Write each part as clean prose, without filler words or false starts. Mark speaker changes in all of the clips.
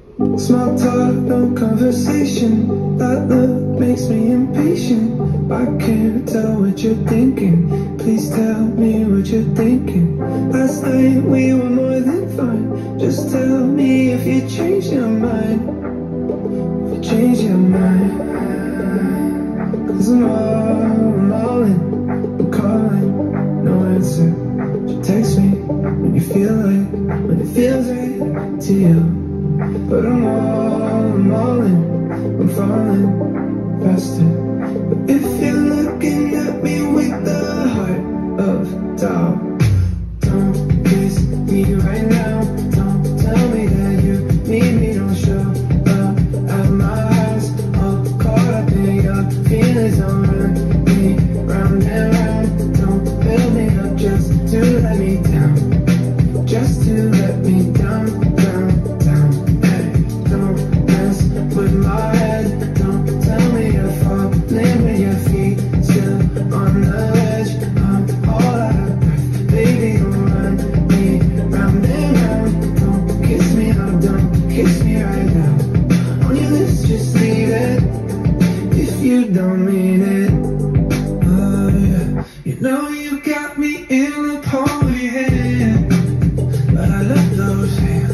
Speaker 1: Small talk, no conversation. That look makes me impatient. I can't tell what you're thinking. Please tell me what you're thinking. Last night we were more than fine. Just tell me if you changed your mind. If you changed your mind. 'Cause I'm all in. I'm calling, no answer. You text me when you feel like, when it feels right to you. But I'm all in, I'm falling faster. But if you're looking at me with the heart of doubt, don't kiss me right now. Don't tell me that you need me, don't show up at my house. All caught up in your feelings, don't run me round and round. Don't build me up just to let me down. Just to let me down, down, down. With my head, don't tell me you're falling with your feet still on the edge. I'm all out of breath, baby, don't run me round and round. Don't kiss me now, don't kiss me right now. On your lips, just leave it if you don't mean it. Oh yeah, you know you got me in the palm of your hand, but I love those hands.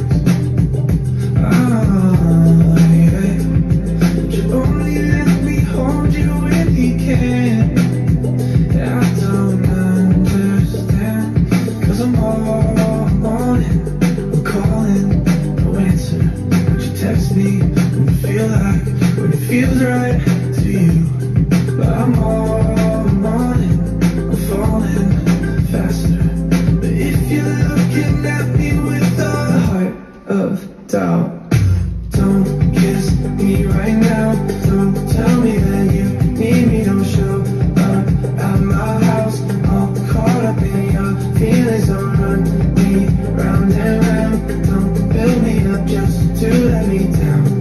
Speaker 1: Only let me hold you when he can. I don't understand, 'cause I'm all on it. I'm calling, no answer. Would you text me when you feel like, when it feels right to you? But I'm all on it. I'm falling faster. But if you're looking at me with the heart of doubt, don't kiss me right now. Don't tell me that you need me. Don't show up at my house. All caught up in your feelings. Don't run me round and round. Don't build me up just to let me down.